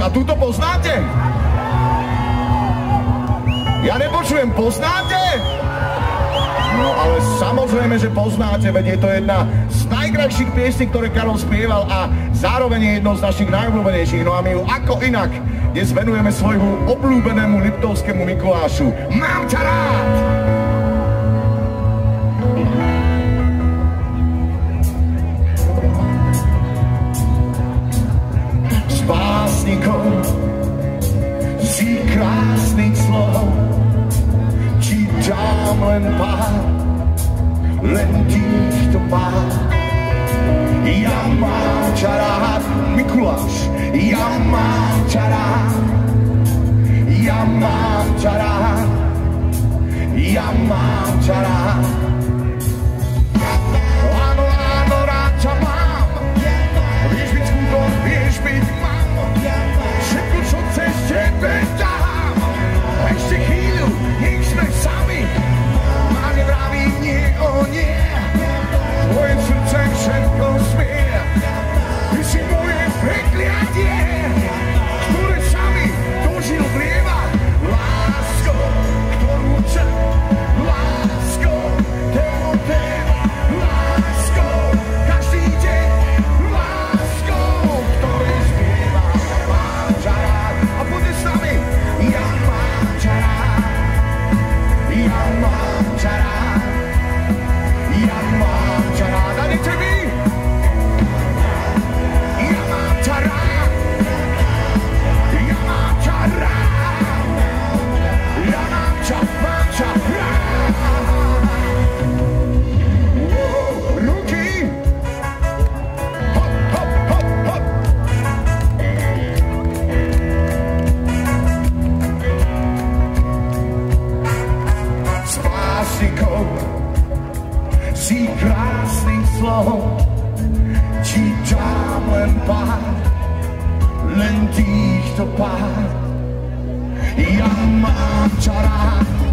A túto poznáte? Ja nepočujem, poznáte? No ale samozrejme, že poznáte, veď je to jedna z najkrajších piesní, ktoré Karol spieval a zároveň je jednou z našich najobľúbenejších. No a my ju ako inak dnes venujeme svojmu obľúbenému liptovskému Mikulášu. Mám ťa rád! S básnikom si krásnych slov čítam len pár, len týchto pár. Ja mám ťa rád, Mikuláš, ja mám ťa rád, ja mám ťa rád, ja mám ťa rád. Áno, áno, rád ťa mám, vieš byť skútok, vieš byť mám, všetko, čo chceš, tebe dám. Ešte chvíľu, nech sme sami, a nevraví nie o nie, moje srdce všetko smie. Ty si moje prekliatie, ktoré sami do žil vlieva. Lásko, ktorú chcem, lásko, temnotem, lásko, každý deň, lásko, ktorej spieva. Mám ťa rád, a poďte s nami, ja mám ťa rád, ja mám ťa rád, ja mám ťa rád, a nechce mi? Ja mám ťa rád, ja mám ťa rád, ja mám ťa rád. Ruky, hop, hop, hop, hop. S básnikom si krásnych slov čítam len pár, len týchto pár. Ja mám ťa rád,